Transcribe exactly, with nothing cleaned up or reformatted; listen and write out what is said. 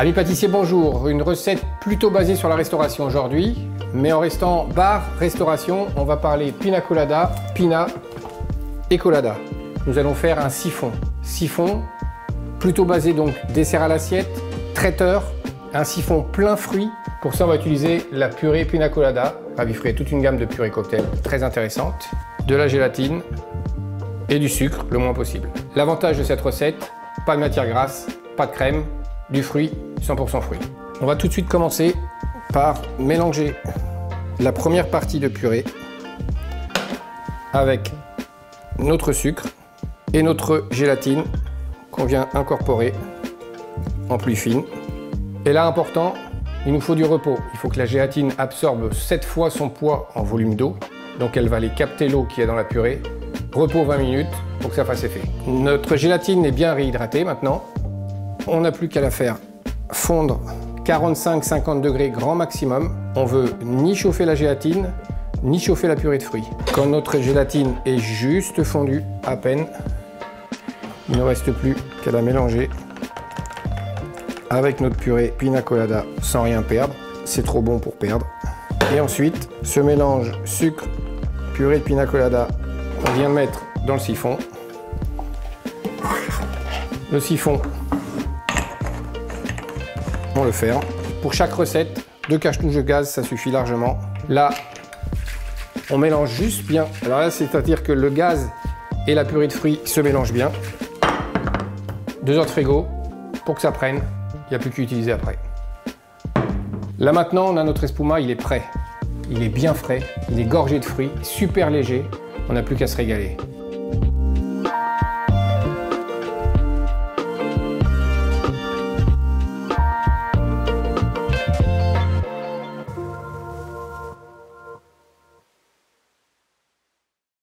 Amis pâtissiers, bonjour. Une recette plutôt basée sur la restauration aujourd'hui, mais en restant bar, restauration, on va parler pina colada, pina et colada. Nous allons faire un siphon. Siphon, plutôt basé donc dessert à l'assiette, traiteur, un siphon plein fruits. Pour ça, on va utiliser la purée pina colada, ravifrer toute une gamme de purées cocktail très intéressante, de la gélatine et du sucre le moins possible. L'avantage de cette recette, pas de matière grasse, pas de crème, du fruit, cent pour cent fruits. On va tout de suite commencer par mélanger la première partie de purée avec notre sucre et notre gélatine qu'on vient incorporer en plus fine. Et là, important, il nous faut du repos. Il faut que la gélatine absorbe sept fois son poids en volume d'eau. Donc elle va aller capter l'eau qui est dans la purée. Repos vingt minutes pour que ça fasse effet. Notre gélatine est bien réhydratée maintenant. On n'a plus qu'à la faire fondre quarante-cinq à cinquante degrés grand maximum. On veut ni chauffer la gélatine, ni chauffer la purée de fruits. Quand notre gélatine est juste fondue, à peine, il ne reste plus qu'à la mélanger avec notre purée pina colada sans rien perdre. C'est trop bon pour perdre. Et ensuite, ce mélange sucre, purée de pina colada qu'on vient de mettre dans le siphon. Le siphon, on le ferme. Pour chaque recette, deux cache-touches de gaz, ça suffit largement. Là, on mélange juste bien. Alors là, c'est-à-dire que le gaz et la purée de fruits se mélangent bien. Deux heures de frigo pour que ça prenne. Il n'y a plus qu'à utiliser après. Là maintenant, on a notre espuma, il est prêt. Il est bien frais, il est gorgé de fruits, super léger. On n'a plus qu'à se régaler.